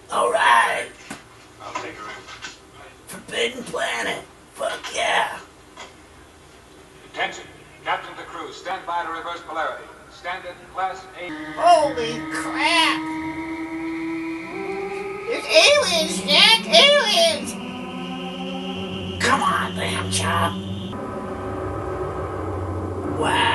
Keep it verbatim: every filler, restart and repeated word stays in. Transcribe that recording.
Alright. I'll take her in. Forbidden Planet. Fuck yeah. Attention. Captain of the crew, stand by to reverse polarity. Standard class A. Holy crap! There's aliens, Jack! Aliens! Come on, Lamb Chop. Wow.